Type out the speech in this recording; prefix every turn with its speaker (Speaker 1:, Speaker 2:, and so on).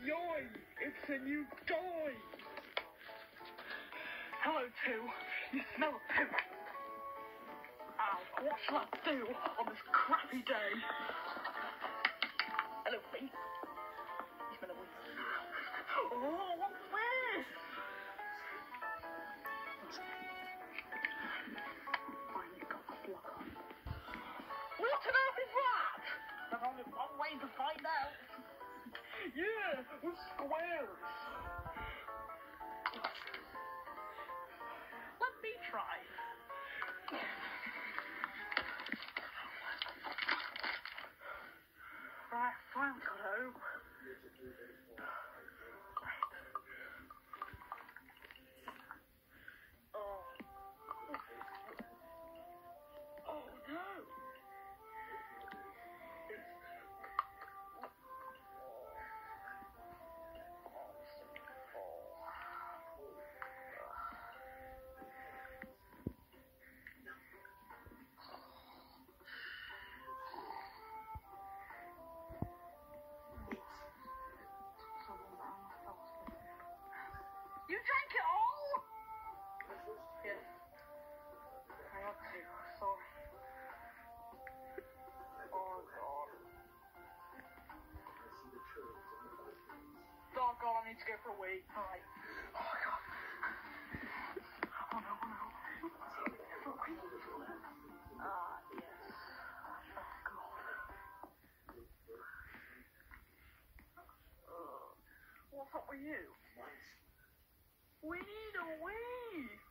Speaker 1: Yoy! It's a new toy! Hello, Two. You smell of poo. Ow, what shall I do on this crappy day? Hello, Pete. You smell of wee. Oh, what's this? Finally got the block on. What on earth is that? There's only one way to find out. Yeah, with squares. Let me try. Right, finally got home. Great. Oh. Oh no. You drank it all? Yes. I ought to. Sorry. Oh, God. Doggone, I need to go for a wee. Alright. Oh, God. Oh, no, oh, no. Ah, yes. Oh, God. What's up with you? We need a wee.